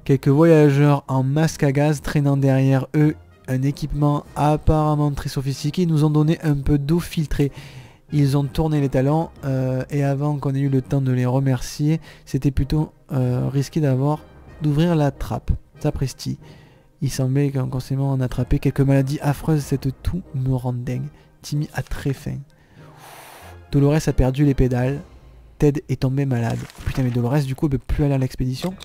Quelques voyageurs en masque à gaz traînant derrière eux un équipement apparemment très sophistiqué nous ont donné un peu d'eau filtrée. Ils ont tourné les talons et avant qu'on ait eu le temps de les remercier, c'était plutôt risqué d'ouvrir la trappe. Sapristi. Il semblait qu'inconsciemment en attraper quelques maladies affreuses, cette toux me rend dingue. Timmy a très faim. Dolores a perdu les pédales. Ted est tombé malade. Putain mais Dolores du coup elle peut plus aller à l'expédition.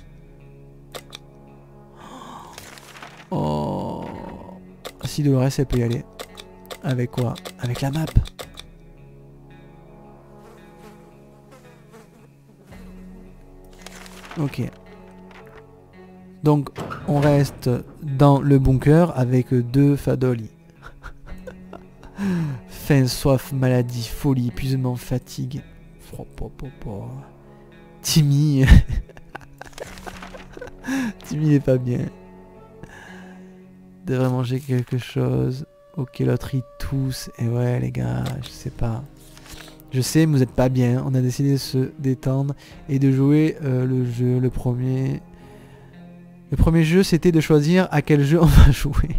Oh. Si Dolores elle peut y aller. Avec quoi? Avec la map. Ok. Donc on reste dans le bunker avec 2 Fadoli. Faim, soif, maladie, folie, épuisement, fatigue. Timmy. Timmy il est pas bien. Devrait manger quelque chose. Ok, l'autre il tousse. Et ouais les gars, je sais pas. Je sais, mais vous êtes pas bien. On a décidé de se détendre et de jouer le jeu. Le premier jeu, c'était de choisir à quel jeu on va jouer.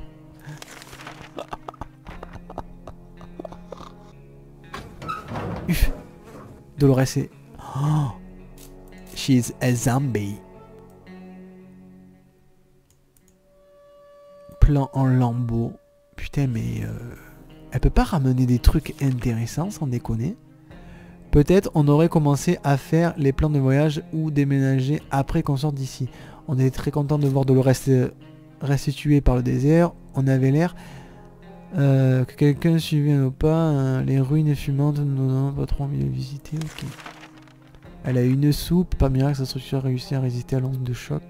Uf. Dolores est... Oh. She's a zombie. Plan en lambeaux. Putain, mais... elle peut pas ramener des trucs intéressants, sans déconner. Peut-être on aurait commencé à faire les plans de voyage ou déménager après qu'on sorte d'ici. On était très content de voir Dolores restituée par le désert. On avait l'air que quelqu'un suivait nos pas. Hein. Les ruines fumantes, nous n'avons pas trop envie de visiter. Ok. Elle a une soupe. Pas miracle, sa structure a réussi à résister à l'onde de choc.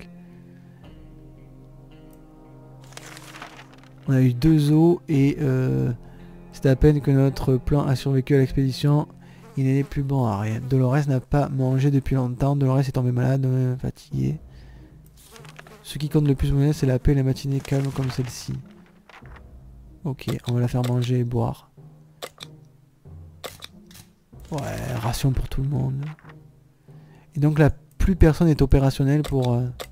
On a eu 2 os et c'est à peine que notre plan a survécu à l'expédition. Il n'est plus bon à rien. Dolores n'a pas mangé depuis longtemps. Dolores est tombée malade, fatiguée. Ce qui compte le plus, c'est la paix et la matinée calme comme celle-ci. Ok, on va la faire manger et boire. Ouais, ration pour tout le monde. Et donc là, plus personne n'est opérationnel pour...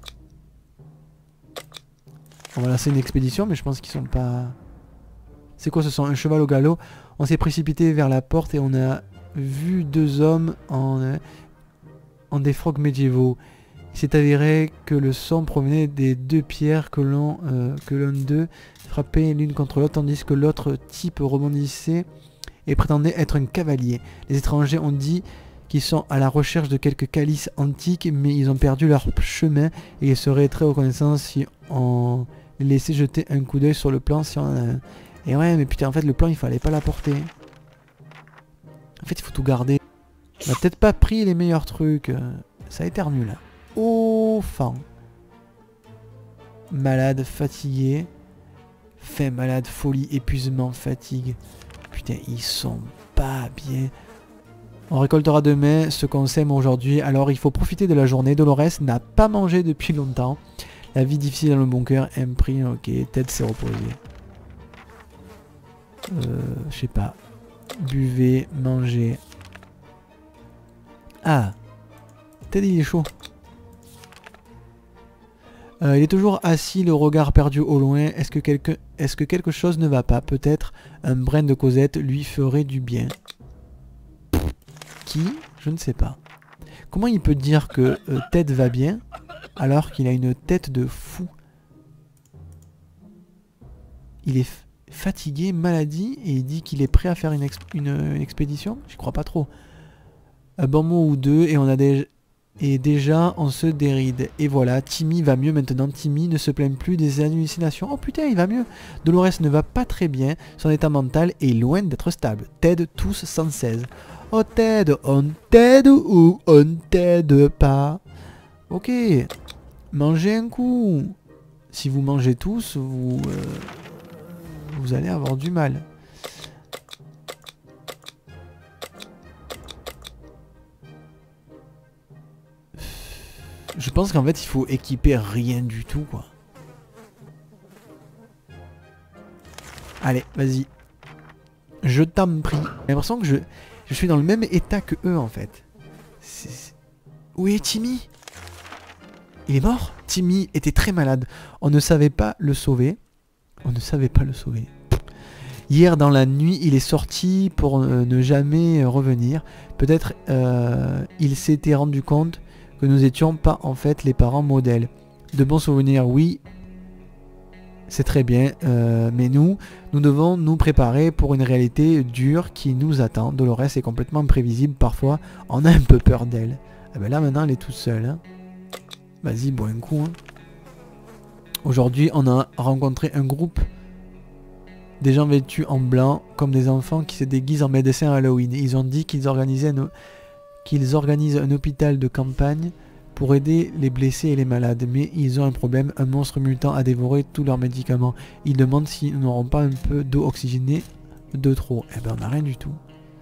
On va lancer une expédition, mais je pense qu'ils sont pas... C'est quoi ce son? Un cheval au galop. On s'est précipité vers la porte et on a vu 2 hommes en défroques médiévaux. Il s'est avéré que le son provenait des 2 pierres que l'un d'eux frappait l'une contre l'autre, tandis que l'autre type rebondissait et prétendait être un cavalier. Les étrangers ont dit qu'ils sont à la recherche de quelques calices antiques, mais ils ont perdu leur chemin et ils seraient très reconnaissants si on les laissait jeter un coup d'œil sur le plan si on en a un. Et ouais, mais putain, en fait, le plan, il fallait pas l'apporter. En fait, il faut tout garder. On a peut-être pas pris les meilleurs trucs. Ça éternue, là. Oh, faim. Malade, fatigué. Faim, malade, folie, épuisement, fatigue. Putain, ils sont pas bien. On récoltera demain ce qu'on sème aujourd'hui. Alors, il faut profiter de la journée. Dolores n'a pas mangé depuis longtemps. La vie difficile dans le bunker imprime. Ok, Ted s'est reposé. Je sais pas. Buvez, mangez. Ah, Ted il est chaud. Il est toujours assis, le regard perdu au loin. Est-ce que quelque chose ne va pas? Peut-être un brin de Cosette lui ferait du bien. Qui? Je ne sais pas. Comment il peut dire que Ted va bien alors qu'il a une tête de fou? Il est fatigué, maladie, et il dit qu'il est prêt à faire une expédition? J'y crois pas trop. Un bon mot ou deux, et on a déjà on se déride. Et voilà, Timmy va mieux maintenant. Timmy ne se plaint plus des hallucinations. Oh putain, il va mieux. Dolores ne va pas très bien. Son état mental est loin d'être stable. Ted tousse sans cesse. Oh Ted, on t'aide ou on t'aide pas? Ok, mangez un coup. Si vous mangez tous, vous allez avoir du mal. Je pense qu'en fait, il faut équiper rien du tout, quoi. Allez, vas-y. Je t'en prie. J'ai l'impression que je suis dans le même état que eux, en fait. Où est Timmy? Il est mort. Timmy était très malade. On ne savait pas le sauver. On ne savait pas le sauver. Hier dans la nuit, il est sorti pour ne jamais revenir. Peut-être il s'était rendu compte que nous n'étions pas en fait les parents modèles. De bons souvenirs, oui, c'est très bien, mais nous devons nous préparer pour une réalité dure qui nous attend. Dolores est complètement imprévisible, parfois on a un peu peur d'elle. Ah ben là maintenant elle est toute seule. Hein. Vas-y, bois un coup. Hein. Aujourd'hui on a rencontré un groupe des gens vêtus en blanc, comme des enfants qui se déguisent en médecins Halloween. Ils ont dit qu'ils organisent un hôpital de campagne pour aider les blessés et les malades. Mais ils ont un problème, un monstre mutant a dévoré tous leurs médicaments. Ils demandent si nous n'aurons pas un peu d'eau oxygénée de trop. Eh ben on n'a rien du tout.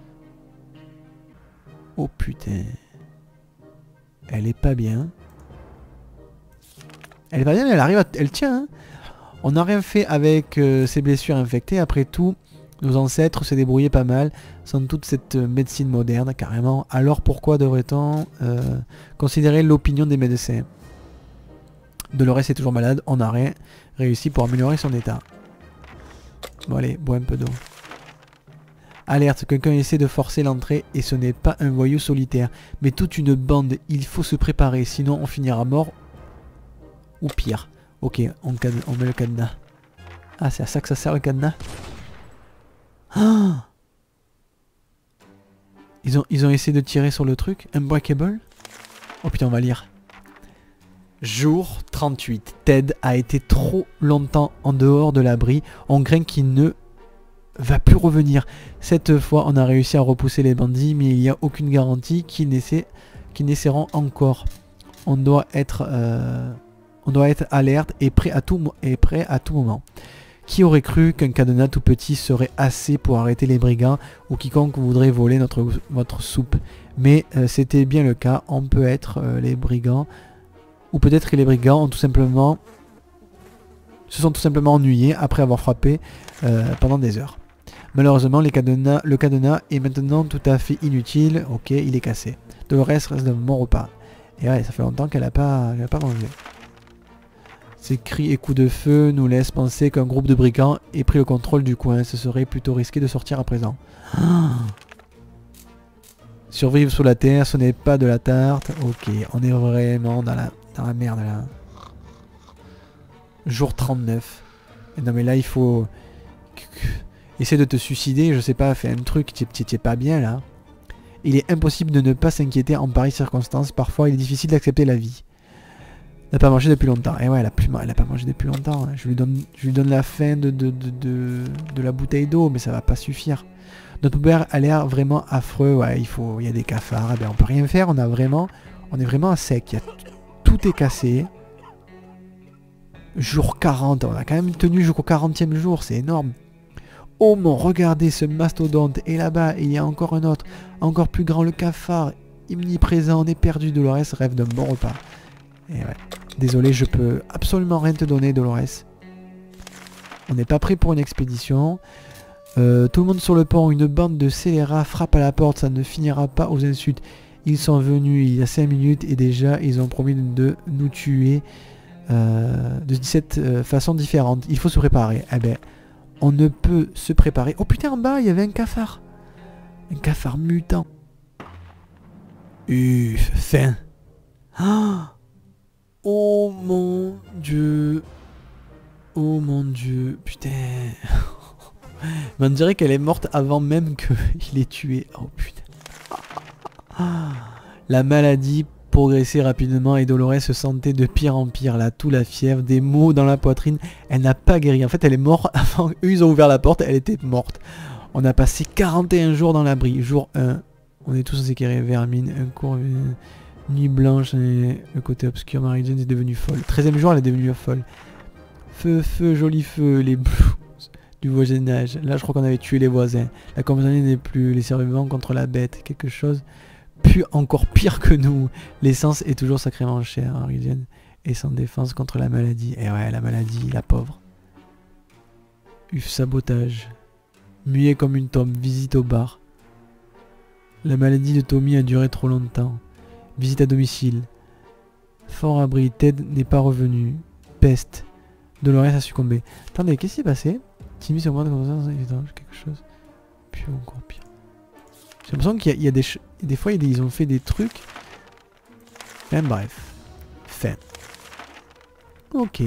Oh putain. Elle est pas bien. Elle est pas bien mais elle arrive à... Elle tient hein. On n'a rien fait avec ces blessures infectées. Après tout, nos ancêtres se débrouillaient pas mal sans toute cette médecine moderne, carrément. Alors pourquoi devrait-on considérer l'opinion des médecins? Dolores est toujours malade. On n'a rien réussi pour améliorer son état. Bon allez, bois un peu d'eau. Alerte, quelqu'un essaie de forcer l'entrée et ce n'est pas un voyou solitaire, mais toute une bande. Il faut se préparer, sinon on finira mort ou pire. Ok, on met le cadenas. Ah, c'est à ça que ça sert le cadenas. Ah, ils ont essayé de tirer sur le truc. Unbreakable. Oh putain, on va lire. Jour 38. Ted a été trop longtemps en dehors de l'abri. On craint qu'il ne va plus revenir. Cette fois, on a réussi à repousser les bandits, mais il n'y a aucune garantie qu'ils n'essaieront encore. On doit être alerte et prêt à tout moment. Qui aurait cru qu'un cadenas tout petit serait assez pour arrêter les brigands ou quiconque voudrait voler votre soupe? Mais c'était bien le cas. On peut être les brigands, ou peut-être que les brigands ont se sont tout simplement ennuyés après avoir frappé pendant des heures. Malheureusement, le cadenas est maintenant tout à fait inutile. Ok, il est cassé. Dolores reste de mon repas. Et ouais, ça fait longtemps qu'elle n'a pas mangé. Ces cris et coups de feu nous laissent penser qu'un groupe de brigands ait pris le contrôle du coin. Ce serait plutôt risqué de sortir à présent. Survivre sous la terre, ce n'est pas de la tarte. Ok, on est vraiment dans la merde là. Jour 39. Et non mais là il faut... Essaie de te suicider, je sais pas, fais un truc, tu es pas bien là. Il est impossible de ne pas s'inquiéter en pareilles circonstances. Parfois il est difficile d'accepter la vie. Elle n'a pas mangé depuis longtemps. Et ouais, elle a pas mangé depuis longtemps. Hein. Je lui donne la fin de la bouteille d'eau, mais ça va pas suffire. Notre père a l'air vraiment affreux. Ouais, il y a des cafards. Eh ben, on peut rien faire. On est vraiment à sec. Tout est cassé. Jour 40. On a quand même tenu jusqu'au 40e jour. C'est énorme. Oh mon, regardez ce mastodonte. Et là-bas, il y a encore un autre. Encore plus grand, le cafard. Omniprésent. On est perdu. Dolores rêve d'un bon repas. Et ouais. Désolé, je peux absolument rien te donner, Dolores. On n'est pas prêt pour une expédition. Tout le monde sur le pont, une bande de scélérats frappe à la porte, ça ne finira pas aux insultes. Ils sont venus il y a 5 minutes et déjà ils ont promis de nous tuer de 17 façons différentes. Il faut se préparer. Eh ben, on ne peut se préparer. Oh putain, en bas, il y avait un cafard. Un cafard mutant. Fin. Ah, oh mon dieu. Oh mon dieu. Putain. Mais on dirait qu'elle est morte avant même qu'il ait tué. Oh putain. La maladie progressait rapidement et Dolores se sentait de pire en pire. Là, tout la fièvre, des maux dans la poitrine. Elle n'a pas guéri. En fait, elle est morte avant. Eux, ils ont ouvert la porte. Elle était morte. On a passé 41 jours dans l'abri. Jour 1. On est tous équerrés, vermine. Un court... Nuit blanche. Et le côté obscur. Mary-Jane est devenue folle. 13e jour, elle est devenue folle. Feu, feu, joli feu. Les blues du voisinage. Là, je crois qu'on avait tué les voisins. La compagnie n'est plus. Les survivants contre la bête. Quelque chose... Puis encore pire que nous. L'essence est toujours sacrément chère, Mary-Jane. Et sans défense contre la maladie. Et ouais, la maladie, la pauvre. Sabotage. Muet comme une tombe. Visite au bar. La maladie de Tommy a duré trop longtemps. Visite à domicile. Fort abri, Ted n'est pas revenu. Peste. Dolores a succombé. Attendez, qu'est-ce qui s'est passé? Timmy sur moi de quelque chose. Puis encore pire. J'ai l'impression qu'il y a des fois ils ont fait des trucs. Même bref. Fin. Ok.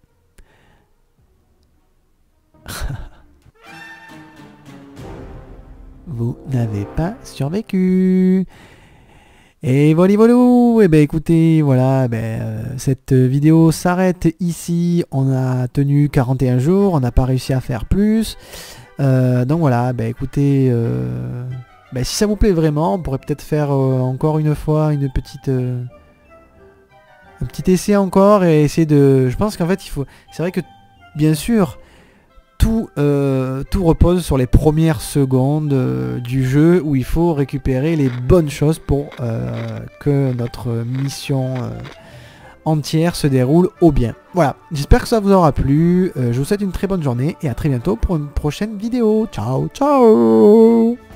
Vous n'avez pas survécu. Et voilà, et ben écoutez, voilà, cette vidéo s'arrête ici. On a tenu 41 jours, on n'a pas réussi à faire plus. Donc voilà, écoutez, si ça vous plaît vraiment, on pourrait peut-être faire encore une fois une petite, un petit essai encore et essayer de. Je pense qu'en fait il faut. C'est vrai que bien sûr. Tout repose sur les premières secondes du jeu où il faut récupérer les bonnes choses pour que notre mission entière se déroule au bien. Voilà, j'espère que ça vous aura plu. Je vous souhaite une très bonne journée et à très bientôt pour une prochaine vidéo. Ciao, ciao!